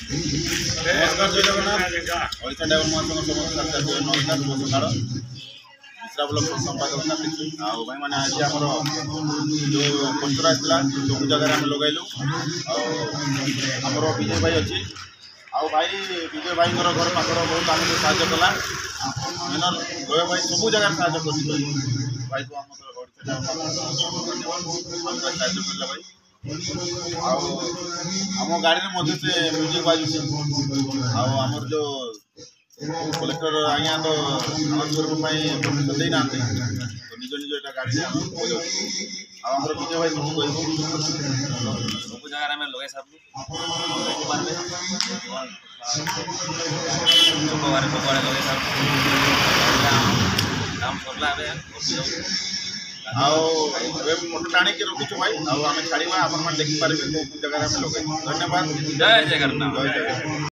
नमस्कार जय जगन्नाथ ओडिशा डायमंड महोत्सव समस्त नमस्कार शुभ सकाळ मिश्रा ब्लॉक संपादक कार्तिक आउ भाई मैंने आज आमर जो पोस्टर आसाला सब जगह आम लगेलु आमर विजय भाई अच्छी आउ भाई विजय भाई घर पाखर बहुत आमको साहय कला मेनर गय भाई सब जगह साहय कर भाई को आम साहय करला भाई आम गाड़ी में मध्य से म्यूजिक बाजुचे आमर जो कलेक्टर आज्ञा तो देना तो निज निज गाड़ी आमर विजय भाई सब जगह लगे सब लगे सब काम सरला फोटो टाणी के रखीचु भाई आम छाड़ा आप देखिपारे जगह लगे धन्यवाद जय जगन्नाथ।